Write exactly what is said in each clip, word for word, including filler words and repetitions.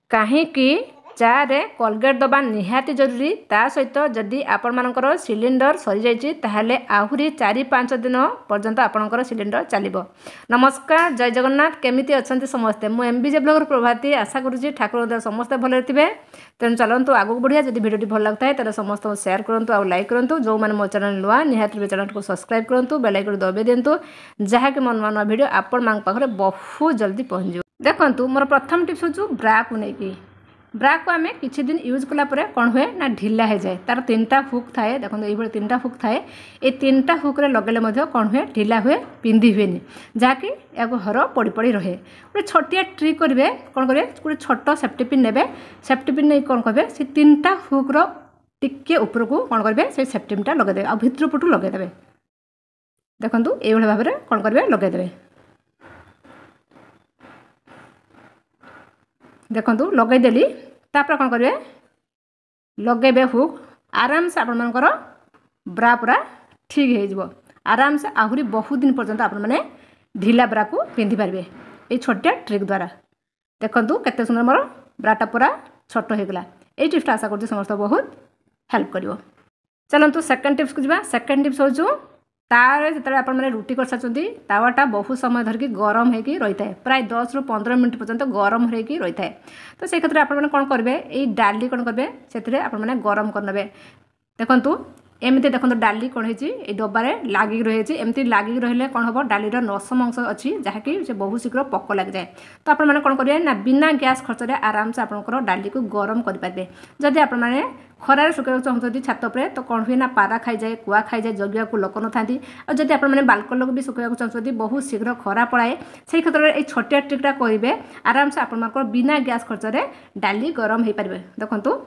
कहीं चारे कोलगेट दबा निहाती जरूरी। ता सहित जदि आपण मानकर सिलिंडर सरी जाइए ताहले आहुरी चारि पाँच दिन पर्यंत आपणकर सिलिंडर चलिबो। नमस्कार, जय जगन्नाथ। केमिति अछंती समस्ते? मु एमबीजे ब्लॉगर प्रभाती। आशा करूँ ठाकुर समस्ते भले थे। तेणु चलतु आगू बढ़िया। जदि भिडियोटी भल लगता है तेल समस्त शेयर करूँ और लाइक करूँ। जो मैंने मो चैनल नुआ निहाती चैनल को सब्सक्राइब करूँ, बेल आइकन दबाई दिंतु, जहाँकि मोर नुआ नुआ भिडियो आपण मान पाखरे बहुत जल्दी पहुँच। देखो मोर प्रथम टिप्स हूँ ब्रा को लेकिन ब्रा को आम किसी दिन यूज कलापर कौन हुए ना ढिला हो जाए। तार तीन टा हुक थाए। देखो ये तीन टा हुक थाए। ये तीन टा हुक रे लगेले कौन हुए ढिला हुए, पिंधि हुए जहाँकि या हर पड़ी पड़ी रहे। गोटे छोटिया ट्रिक करेंगे कौन करेंगे, गोटे छोट सेफ्टी पिन ने सेफ्टी पिन नहीं कौन करेंगे से तीन टा हुक टिके ऊपर को कौन करेंगे से सेफ्टी पिनटा लगेदे आ भितर पटू लगेदे। देखो ये भाव में कौन करेंगे लगेदे। देखो लगेदेली तापर कौन करेंगे लगेबे हुक आराम से आपण मानकर ब्रा पूरा ठीक हो आराम से आहुरी बहुत दिन पर्यंत आपण माने ढिला ब्रा को पिंधि पारे ये छोटिया ट्रिक द्वारा। देखो केते सुंदर मोर ब्राटा पूरा छोट हो गला। ये टिप्स आशा कर समस्त बहुत हेल्प करिवो। चलतु सेकंड टिप्स को जावा। सेकंड टिप्स हो तार जो आप रुटी कर सारी तावाटा बहुत समय धरिकी गरम होगी रही है, प्राय दस रु पंद्रह मिनट पर्यंत गरम होगी रही है। तो से क्षेत्र में कौन करेंगे ये डाली कौन करेंगे से आपने गरम करने। देखु एमती देखो डाली कौन है डबारे लगिक रही एमती लगिक रही कौन हम डालीर नसम अंश अच्छी जहाँकि से बहुत शीघ्र पक लग जाए। तो आपने कौन करेंगे ना बिना गैस खर्च आराम से आपंकर डाली को गरम करेंगे। जदि आपने खरार सुखा चाहते छात पर तो कौन हुए ना पारा खाई जाए, कुआ खाई जाए, जगिया को लोक न था। और जब आपने बालकन लोग भी सुखा चाहते बहुत शीघ्र खरा पड़ाए से क्षेत्र में ये छोटिया ट्रिकटा करेंगे आराम से आपंकर बिना गैस खर्च डाली गरम हो पारे। देखु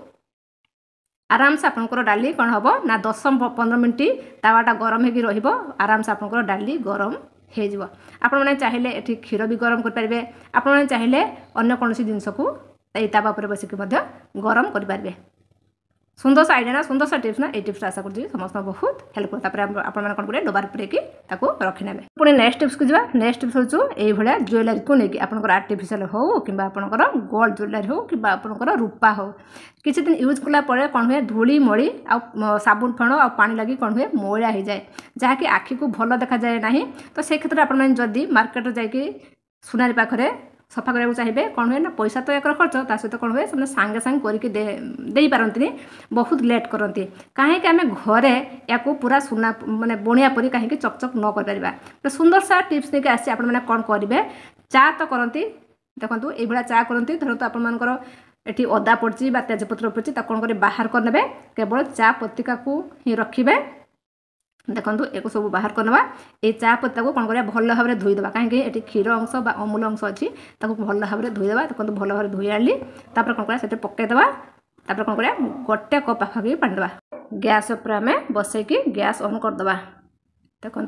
आराम से आपंकर डाली कौन हम ना दस पंद्रह मिनट तावाटा गरम होगी रही आराम से आपंकर डाली गरम हो। आपने चाहिए ये क्षीर भी गरम करेंगे, आपने चाहिए अन्य कौन जिनस को तावा पर बसिक गरम करेंगे। सुंदर सा आइडिया ना, सुंदर सा टिप्स ना। ये टिप्स आशा करूँ समस्त बहुत हेल्प कर कौन करेंगे डबार पूरेकी रखी ने। पुणी नेक्स्ट टिप्स को जावा। नेक्स्ट टिप्स हूँ ये ज्वेलरी को लेकिन आपंकर आर्टिफिशियल हो कि आपंकर गोल्ड ज्वेलरी हो कि आपंकर रूपा हो किसी दिन यूज कलापर कौन हुए धूली मड़ी आ साबुन फेण आ पानी लगी कौन हुए मैला हो जाए जहाँकि आखि को भल देखा जाए ना। तो से क्षेत्र में जदि मार्केट जाकि सुनारी पाखे सफा करने चाहिए कौन हुए ना पैसा तो एक खर्च ता सहित कौन हुए से सांगे सांगे करके दे, दे पारती बहुत लेट करती। कहीं आम घरे या पूरा सुना माने बणिया परी कहीं चकचक न कर। तो सुंदर सा टिप्स देके आसी आप कौन करेंगे चा तो करती। देखो ये चा करती धरतु आपर ये अदा पड़ी तेजपत्र पड़ी कौन कर बाहर करने केवल चा पत्तिका को ही रखिए। देखो एक सब बाहर करना ये चा पत्ता को कौन कर भल भाव में धोईदेवा कहीं ये क्षीर अंश बा अमूल अंश अच्छी भल भाव में धोईदेवा। देखो भल भाव में धोई आनी तापर कौन कर पकईदेवा तापर कौन कर गोटे कप पाखापी पानी देवा गैस उपर आम बसैकी गैस ऑन करदे। देखु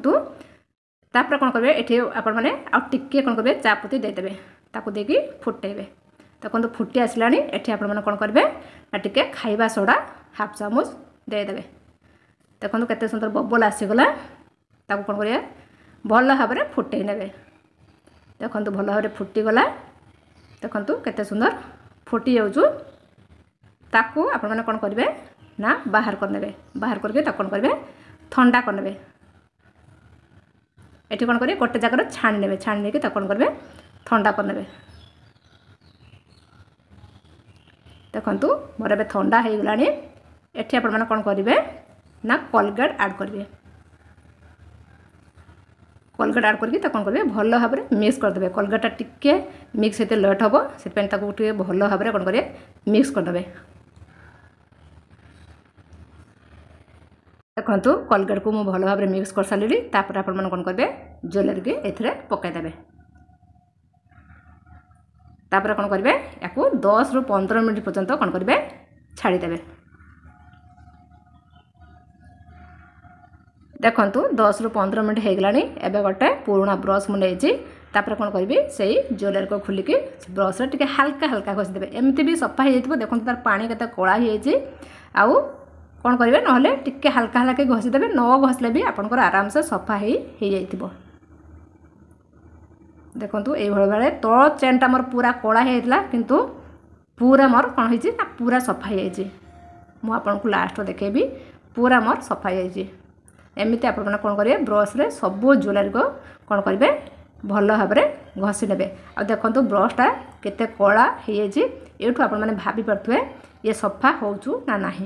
तापर कौन करेंगे ये आपण मैंने आगे कौन करेंगे चा पत्ती देदेवे ताकू देकी फुटेबे। देखो फुटी आसला ये आपण मैंने कौन करेंगे ना टिके खाइबा सोडा हाफ चामच देदेवे। देखो केते सुंदर बबल आसीगला ताकू कौन करेंगे भल भाव में फुटे ने। देखो भल भाव में फुटीगला। देखो केते सुंदर फुटी जाऊँ ताकू आपण मैंने कौन करेंगे ना बाहर करने। बाहर करके कौन करेंगे ठंडा करने। ये कौन करेंगे गोटे जगह छाणी ने छाणी नहीं कौन करेंगे ठंडा करने। देखु मोर ए ठंडा हो गला। ये आप कौन करेंगे ना कोलगेट ऐड करेंगे। कोलगेट ऐड करके कौन करेंगे भल भाव में मिक्स करदे। कोलगेटा टिके मिक्स होते लेट हम से भल भाव में कौन करेंगे मिक्स करदे। देखो कोलगेट को मुझे भल भाव में मिक्स कर सारे तापर आप कौन करेंगे ज्वेलरी की ए पकईदेवे। तापर कौन करेंगे या दस रु पंद्रह मिनट पर्यंत कौन करेंगे छाड़ीदेवे। देखु दस रु पंद्रह मिनट हो गलानी। एबे गोटे पुराना ब्रश मुझे तापर कौन करी से ज्वेलरी को खोलिकी ब्रश टे हल्का हल्का घसीदेवे। एमती भी सफा हो जाए। देखो तार पानी के कला हो कौन करेंगे ना टे हल्का हल्का घसीदेवे। न घसले भी आपंकर आराम से सफा हो जाइए। देखो ये भाई तल चेनटा मोर पूरा कला होता किंतु पूरा मोर कौन होइछि ना पूरा सफा होइछि। मु आपनको लास्ट देखेबी पूरा मोर सफा होइछि। एमिति आपण माने कोन करिवे ब्रश रे सब ज्वेलरी को कोन करिवे भल भाव में घसी नेबे। आ देखंतु ब्रशटा केते कला होइछि। एठु आपण माने भाबी परथुए ये सफा होउछु ना नाही।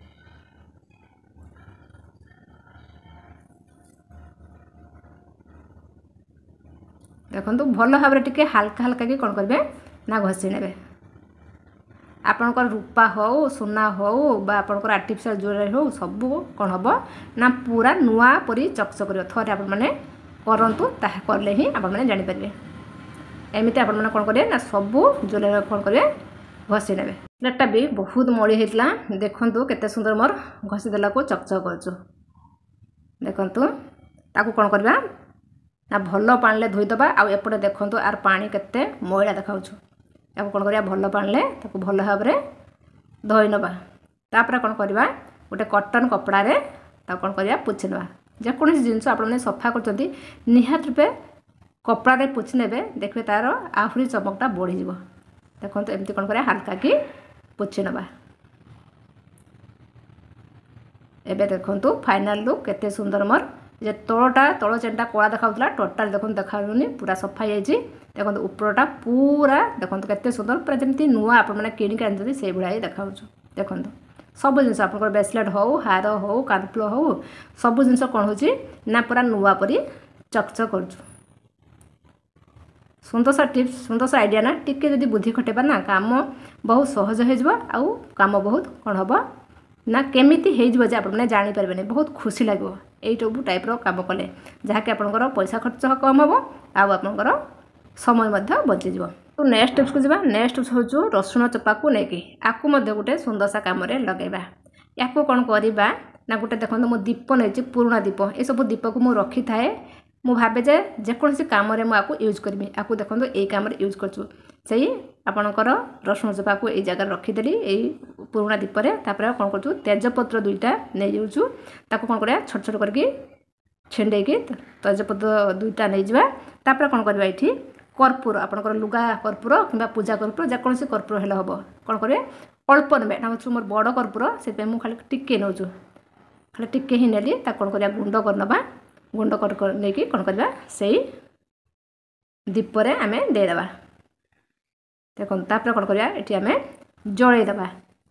देखंतु भल भाव में टिके हल्का हल्का की कोन करिवे ना घसी नेबे। आपणकर रूपा हो सोना हो बा आपणकर आर्टिफिशियल ज्वेलरी हो सब कौन हम ना पूरा नुआ परी चकचक कर थे आप करतु ताहा करले ही आप जानीपारे। एमती आप कौन करेंगे ना सब ज्वेलरी कौन करेंगे घसी ने। प्लेटा भी बहुत मड़ी होता देखु केते सुंदर मोर घसीदेला को चकचक कर देखु ताकू कौन करवा ना भल पानी धोईदबा। आउपटे देखु आर पानी केते मैला देखा ताको कौन करिया भल पानी ताको भल भाव में धोई नबा। तापर कौन करवा गोटे कॉटन कपड़ा रे ताको कौन करिया पोछि नबा। जेकोसी जिनस आप सफा कर निहात रूपे कपड़ा रे पोछि नेबे देखबे तार आहुरी चमकटा बढ़ी जीवो। देखंतु एमती कौन करिया हल्का की पोछि नबा। एबे देखंतु फाइनल लुक केते सुंदर मोर जे तलटा तल चेनटा कला देखा टोटाल देखो देखा पूरा सफा हो। देखो उपरटा पूरा देखो केते सुंदर पूरा जमी नुआ आप किणिक आनी से भाई देखा देखो सब जिन आप ब्रेसलेट हो हार हो कानफुल हो सब जिन कौन हो ना पूरा नुआ परी चकचक कर। सुंदर सा टिप्स सुंदर सा आइडिया ना टिके जदि बुद्धि खटेबा ना काम बहुत सहज हो काम बहुत कौन हम ना केमिति हेइजबो जे आपण माने जानि परबेने बहुत खुशी लागो एई सब टाइप रो काम कले जहाँकि आपनकर पैसा खर्च कम हम आउ आपनकर समय मध्य बची जीवो। तो नेक्स्ट टिप्स को जीवा। नेक्स्ट टिप्स होचो रसुण चोपा को लेके आकु मध्य गोटे सुंदर सा काम रे लगेबा। याको कोन करबा ना गोटे देखंतु मो दीप नेछि पुराना दीप ए सब दीप को मु रखी थाए। मु भाबे जे जेकोसी काम रे मु आकु यूज करबी आकु देखंतु एई काम रे यूज करछु सेही आपनकर रसुण चोपा को एई जगह रखी देली एई पुराना दीप रे। तापर कोन करछु तेजपत्र दुईटा नै जाउछु ताको कोन करया छोट छोट करके छेंडे के तेजपत्र दुईटा नै जिवा। तापर कोन करबा एठी कर्पूर आपनकर लुगा कर्पूर किबा पूजा कर्पूर जेकोसी कर्पूर हेले हबो कोन करे अल्प नेबे ना मोर बड़ कर्पूर से मु खाली टिके नउछु खाली टिके ही नेली ता कोन करया गुंड करनबा गुंड कर नेकी कोन करबा सेही दीप रे आमे दे देबा। देखो तापर कोन करया एठी आमे जळै देबा।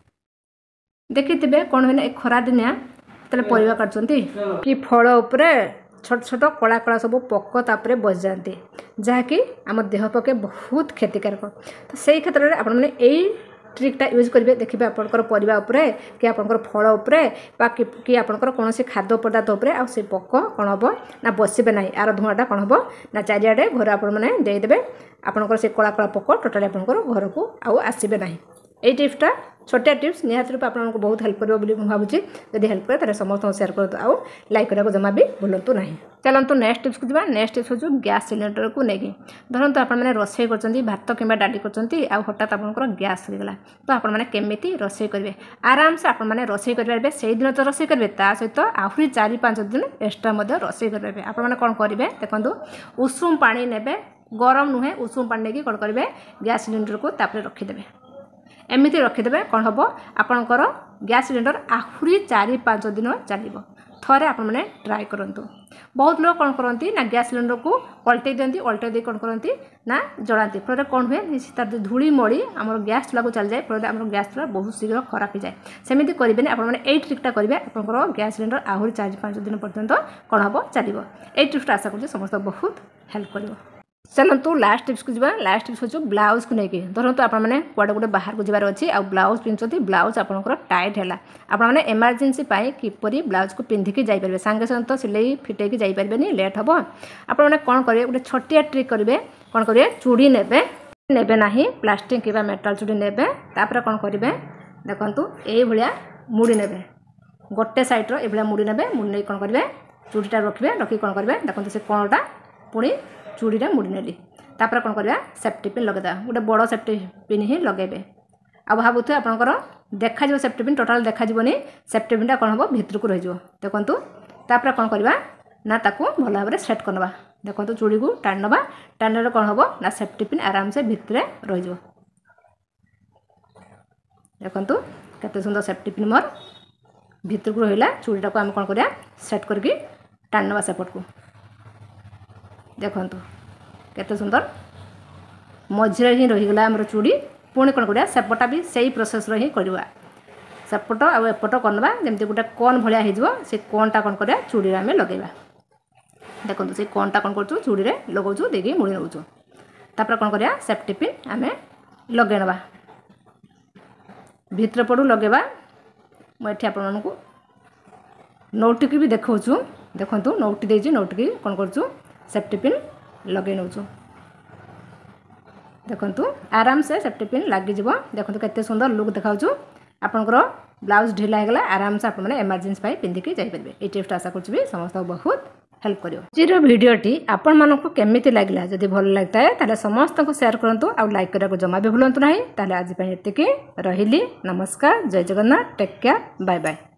देखिथिबे कोन होने ए खरा दिनिया तले परिवा काटचंती कि फळ उपरे छोट छोट कला कला सब पक तापरे बस जाते जहाँकि आम देह पके बहुत क्षतिकारक। तो सही क्षेत्र में आप ट्रिकटा यूज करेंगे देखिए आपंकर परिवा उपरे कि आपंकर फल उपरे बा कि आपंकर कौन खाद्य पदार्थ उपरे आ से पक कौन हम ना बसबे ना आर धुआटा कौन हम ना चारिआडे घर आपने देदेवे आपंकर से कला कला पक टोटाली आपंकर घर को आउ आसबे ना। ये टिप्सटा छोटिया टिप्स निहत रूप आपको बहुत हेल्प करेंगे बोली भावुची जब हेल्प करे समस्त शेयर करते आउ लाइक करने को जमा भी भूलु ना। चलते नेक्स्ट टिप्स को जावा। नेक्स्ट टिप्स हो गैस सिलेंडर को लेकिन धरतु आपने रोषे कर भात कि डाली कर हठात आपंकर गैस सरीगला तो आपने केमी रोषे करेंगे आराम से आपने रोषे करेंगे से दिन तो रोषे करेंगे ता सहित आहरी चारि पांच दिन एक्सट्रा रोषे करेंगे। आपने कौन करेंगे देखो उषुम पानी ने गरम नुहे उषुम पानी नहीं कौन करेंगे गैस सिलेंडर को तापर रखीदे एमती रखीदे कौन हम आपणकर गैस सिलेंडर आहरी चारि पांच दिन चलो थरे आपने ट्राए करूँ। बहुत लोग कौन करती ना गैस सिलेंडर को पलटे दिखती अल्टे दी कौन करती ना जलाती फल कौन हुए तार धूली मड़ी आम गैस चूल्हा को चली जाए फल आम गैस चूल्हा बहुत शीघ्र खराब हो जाए। सेमती करेंगे आपने यही ट्रिकटा करेंगे आपंकर गैस सिलेंडर आहरी चार पांच दिन पर्यंत कौन हम चलो। यही ट्रिक्सटा आशा कर समस्त बहुत हेल्प कर। चलतु लास्ट टिप्स को जावा। लास्ट टिप्स हो ब्लाउज को लेकिन धरतु आपने कड़े गोटे बाहर को जबार अच्छी आ ब्लाउज पिंधुती ब्लाउज आपंकर टाइट है आपने एमरजेंसी किपरि ब्लाउज को पिंधिकी जापर सांगे सागे तो सिलाई फिटेकी जापरें लेट हम आपने कौन करेंगे गोटे छोटिया ट्रिक करेंगे कौन करेंगे चूड़ी नेबे नेबे ना प्लास्टिक कि मेटाल चूड़ी नेबे तापर कौन करेंगे देखु ये मुड़ी नेबे गोटे सैड्र ये मुड़ी नेबे मुड़ी नहीं कौन करेंगे चूड़ीटा रखिए रखिक कौन करेंगे देखते से कणटा पुणी चूड़ीटा मुड़ी नेली तापर कौन करवा सेफ्टी पिन लगेदा गोटे बड़ सेफ्टी पिन ही लगेबे आ भावुथे आपंकर देखा सेफ्टी पिन टोटाल देखा सेफ्टी पिनटा कौन हम भितर को रही देखु तापर कौन करवा ना ताकू भल भाव में सेट करनबा देखो चूड़ी को टाण नबा टाण कौन हम ना सेफ्टी पिन आराम से भितर रही। देखंतु केते सुंदर सेफ्टी पिन मोर भीतर को रहिला चूड़ीटा को हम कोन करिया सेट करके टाणनवा सेपट को देखंतु केते सुंदर मझिरे ही रही गला हमर चूड़ी पुणी कोन करिया सेपटा भी सही प्रोसेस रो ही करबा सेपट आ एपट करनबा जेमति गुटा कोन भलिया हे जबो से कोनटा कोन करिया चूड़ी रे हम लगेबा देखंतु से कोनटा कोन करछु चूड़ी रे लगौछु देगी मुड़ी नउछु तापर कोन करिया सेफ्टी पिन आमे लगेनबा भीतर पड़ू लगेबा मुझे आपण को नोटी की भी देखु देखु नोटी देजी नोटी की कौन करूँ सेफ्टी पिन लगे नौ देखु आराम से सेफ्टी पिन लग देखो केते सुंदर लुक देखाऊँ आपंकर ब्लाउज ढिला होगा आराम से आपने एमरजेंसी पिंधिकी जाइए ये टिप्स आशा करुँच समस्त बहुत हेल्प करियो। आजिर भिडियोटी आपण मानक केमिति लागला जदि भल लगता है ताले समस्त को शेयर करंतु आ लाइक करा को जमा भी भूलंतु नाही ताले आज पई एतिकी रहिली नमस्कार जय Jagannath take care bye bye.